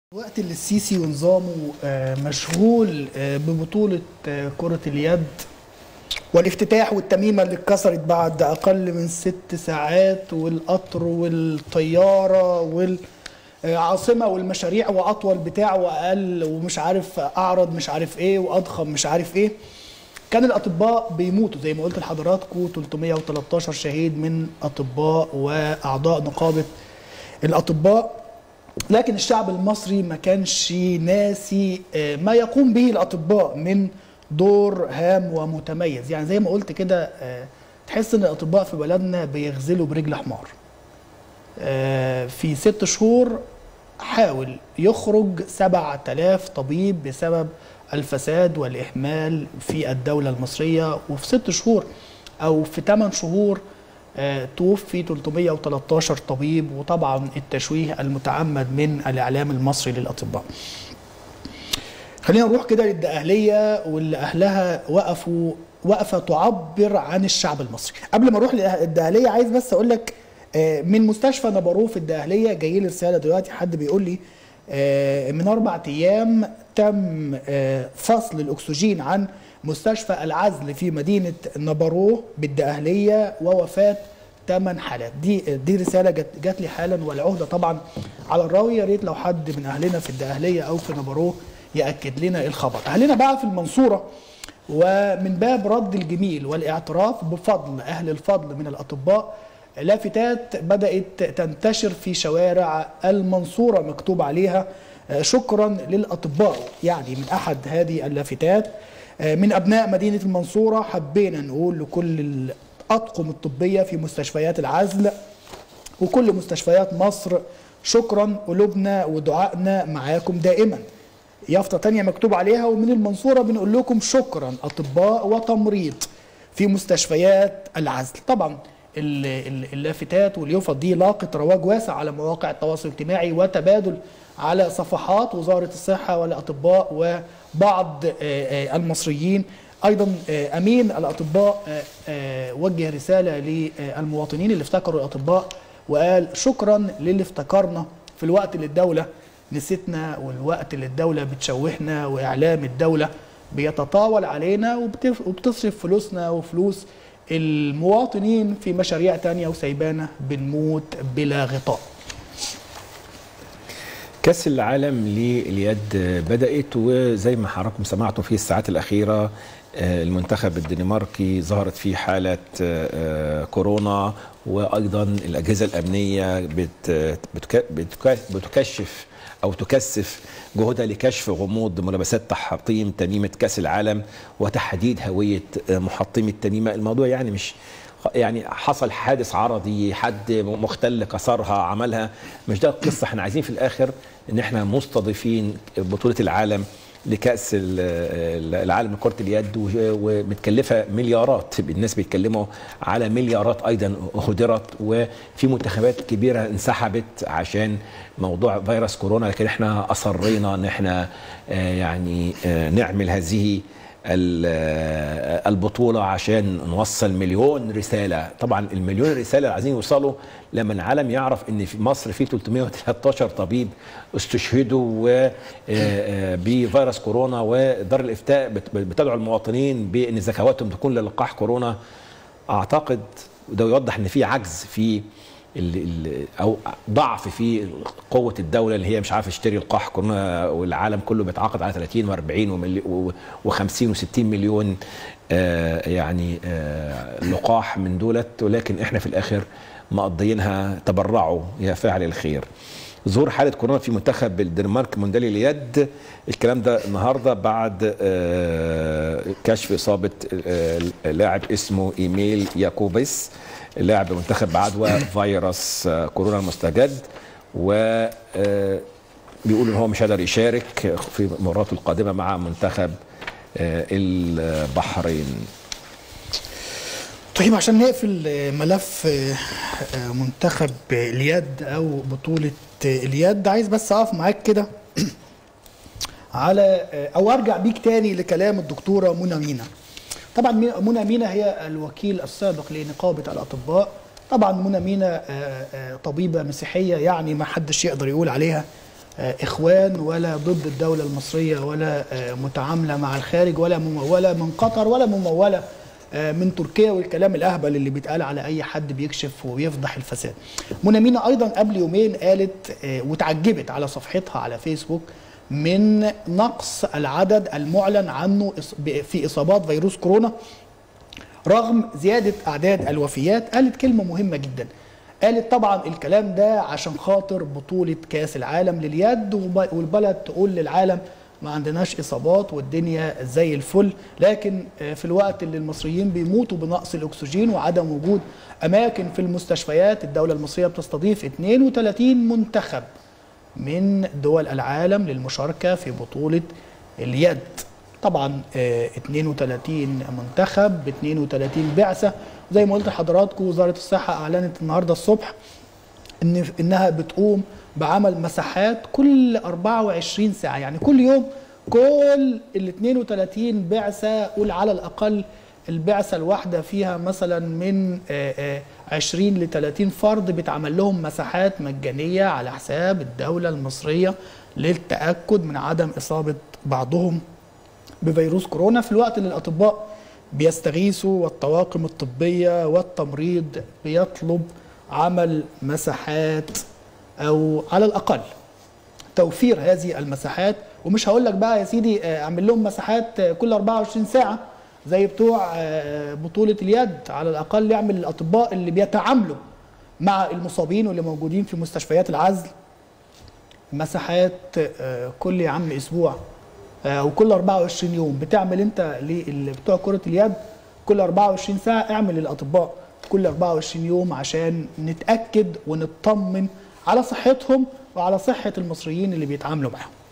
وقت اللي السيسي ونظامه مشغول ببطولة كرة اليد والافتتاح والتميمة اللي اتكسرت بعد أقل من 6 ساعات، والقطر والطيارة والعاصمة والمشاريع وأطول بتاع وأقل ومش عارف أعرض مش عارف إيه وأضخم مش عارف إيه. كان الأطباء بيموتوا زي ما قلت لحضراتكم، 313 شهيد من أطباء وأعضاء نقابة الأطباء. لكن الشعب المصري ما كانش ناسي ما يقوم به الأطباء من دور هام ومتميز. يعني زي ما قلت كده، تحس ان الأطباء في بلدنا بيغزلوا برجل حمار. في 6 شهور حاول يخرج 7000 طبيب بسبب الفساد والإهمال في الدولة المصرية، وفي 6 شهور أو في 8 شهور توفي 313 طبيب، وطبعا التشويه المتعمد من الإعلام المصري للأطباء. خلينا نروح كده للدقهلية واللي أهلها وقفة تعبر عن الشعب المصري. قبل ما أروح للدقهلية عايز بس أقول لك، من مستشفى نبروه في الدقهلية جاي لي رسالة دلوقتي، حد بيقول لي من 4 أيام تم فصل الأكسجين عن مستشفى العزل في مدينة نبروه بالدقهلية ووفاة 8 حالات. دي رسالة جات لي حالا، والعهدة طبعا على الراوي. يا ريت لو حد من أهلنا في الدقهلية أو في نبروه يأكد لنا الخبر. أهلنا بقى في المنصورة، ومن باب رد الجميل والاعتراف بفضل أهل الفضل من الأطباء، لافتات بدأت تنتشر في شوارع المنصورة مكتوب عليها شكرا للأطباء. يعني من أحد هذه اللافتات: من أبناء مدينة المنصورة حبينا نقول لكل الأطقم الطبية في مستشفيات العزل وكل مستشفيات مصر شكرا، قلوبنا ودعائنا معاكم دائما. يافطة تانية مكتوب عليها: ومن المنصورة بنقول لكم شكرا أطباء وتمريض في مستشفيات العزل. طبعا اللافتات واليافط دي لاقت رواج واسع على مواقع التواصل الاجتماعي وتبادل على صفحات وزارة الصحة والأطباء وبعض المصريين. أيضا أمين الأطباء وجه رسالة للمواطنين اللي افتكروا الأطباء وقال: شكرا للي افتكرنا في الوقت اللي الدولة نسيتنا، والوقت اللي الدولة بتشوهنا، وإعلام الدولة بيتطاول علينا وبتصرف فلوسنا وفلوس المواطنين في مشاريع تانية وسايبانا بنموت بلا غطاء. كأس العالم لليد بدأت، وزي ما حضراتكم سمعتوا في الساعات الأخيرة المنتخب الدنماركي ظهرت فيه حالة كورونا، وأيضا الأجهزة الأمنية بتكشف أو تكثف جهودها لكشف غموض ملابسات تحطيم تميمة كأس العالم وتحديد هوية محطمي التميمة. الموضوع يعني مش حصل حادث عرضي، حد مختل كسرها عملها، مش ده القصة. احنا عايزين في الآخر ان احنا مستضيفين بطولة العالم لكأس العالم لكرة اليد، ومتكلفة مليارات. الناس بيتكلموا على مليارات أيضا هدرت، وفي منتخبات كبيرة انسحبت عشان موضوع فيروس كورونا. لكن احنا أصرينا ان احنا نعمل هذه البطولة عشان نوصل مليون رسالة. طبعا المليون رسالة اللي عايزين يوصلوا لما العالم يعرف ان في مصر في 313 طبيب استشهدوا بفيروس كورونا، ودار الافتاء بتدعو المواطنين بان زكواتهم تكون للقاح كورونا. اعتقد وده يوضح ان في عجز في او ضعف في قوه الدوله اللي هي مش عارفه تشتري لقاح كورونا، والعالم كله بيتعاقد على 30 و40 و50 و60 مليون لقاح من دولت. ولكن احنا في الاخر مقضيينها تبرعوا يا فاعل الخير. ظهور حاله كورونا في منتخب الدنمارك مونديال اليد، الكلام ده النهارده بعد كشف اصابه لاعب اسمه ايميل ياكوبس، لاعب منتخب بعدوى فيروس كورونا المستجد، و بيقولوا ان هو مش قادر يشارك في مباراته القادمه مع منتخب البحرين. طيب، عشان نقفل ملف منتخب اليد او بطولة اليد، عايز بس اقف معاك كده على او ارجع بيك تاني لكلام الدكتورة منى مينا. طبعا منى مينا هي الوكيل السابق لنقابة الأطباء. طبعا منى مينا طبيبة مسيحية، يعني ما حدش يقدر يقول عليها إخوان ولا ضد الدولة المصرية ولا متعاملة مع الخارج ولا ممولة من قطر ولا ممولة من تركيا والكلام الأهبل اللي بيتقال على أي حد بيكشف وبيفضح الفساد. منى مينا أيضا قبل يومين قالت وتعجبت على صفحتها على فيسبوك من نقص العدد المعلن عنه في إصابات فيروس كورونا رغم زيادة أعداد الوفيات. قالت كلمة مهمة جدا، قالت طبعا الكلام ده عشان خاطر بطولة كاس العالم لليد والبلد تقول للعالم ما عندناش إصابات والدنيا زي الفل، لكن في الوقت اللي المصريين بيموتوا بنقص الأكسجين وعدم وجود أماكن في المستشفيات، الدولة المصرية بتستضيف 32 منتخب من دول العالم للمشاركة في بطولة اليد. طبعا 32 منتخب ب 32 بعثة، زي ما قلت لحضراتكم وزارة الصحة أعلنت النهاردة الصبح إنها بتقوم بعمل مساحات كل 24 ساعة، يعني كل يوم كل ال 32 بعثة قول على الأقل البعثة الواحدة فيها مثلا من 20 ل 30 فرد بتعمل لهم مساحات مجانية على حساب الدولة المصرية للتأكد من عدم إصابة بعضهم بفيروس كورونا، في الوقت اللي الأطباء بيستغيثوا والطواقم الطبية والتمريض بيطلب عمل مساحات أو على الأقل توفير هذه المساحات. ومش هقول لك بقى يا سيدي اعمل لهم مساحات كل 24 ساعة زي بتوع بطولة اليد، على الأقل يعمل الأطباء اللي بيتعاملوا مع المصابين واللي موجودين في مستشفيات العزل مساحات كل يا عم أسبوع أو كل 24 يوم. بتعمل أنت بتوع كرة اليد كل 24 ساعة، اعمل للأطباء كل 24 يوم عشان نتأكد ونطمن على صحتهم وعلى صحة المصريين اللي بيتعاملوا معهم.